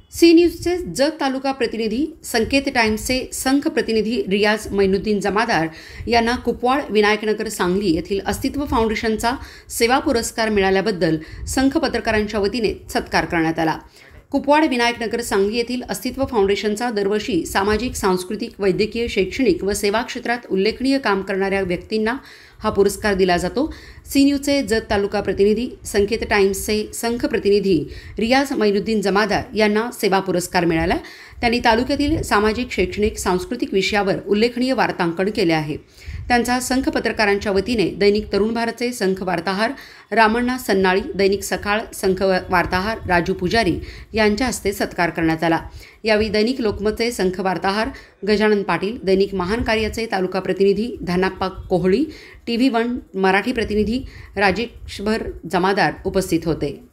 C न्यूजचे Jat तालुका प्रतिनिधी, संकेत टाइम्सचे संघ प्रतिनिधी रियाज मैनुद्दीन जमादार यांना कुपवाड विनायकनगर सांगली येथील अस्तित्व फाउंडेशनचा सेवा पुरस्कार मिळाल्याबद्दल संघ पत्रकारांच्या वतीने सत्कार करण्यात आला। कुपवाड विनायकनगर सांगली येथील अस्तित्व फाउंडेशनचा दरवर्षी सामाजिक, सांस्कृतिक, वैद्यकीय, शैक्षणिक व सेवा क्षेत्रात उल्लेखनीय काम करणाऱ्या व्यक्तींना हा पुरस्कार दिला जातो। सी न्यूजचे जत तालुका प्रतिनिधी, संकेत टाइम्सचे संघ प्रतिनिधी रियाज मैनुद्दीन जमादार यांना सेवा पुरस्कार मिळाला। त्यांनी तालुक्यातील सामाजिक, शैक्षणिक, सांस्कृतिक विषयावर उल्लेखनीय वार्तांकन केले आहे। त्यांचा संघ पत्रकारांच्या वतीने दैनिक तरुण भारतचे संघ वार्ताहर रामण्णा सन्नाळी, दैनिक सकाळ संघ वार्ताहर राजू पुजारी यांच्या हस्ते सत्कार करण्यात आला। यावेळी दैनिक लोकमतचे संघ वार्ताहर गजानन पाटील, दैनिक महान कार्याचे तालुका प्रतिनिधी धनाप्पा कोहळी, TV1 मराठी प्रतिनिधी राजेशभर जमादार उपस्थित होते।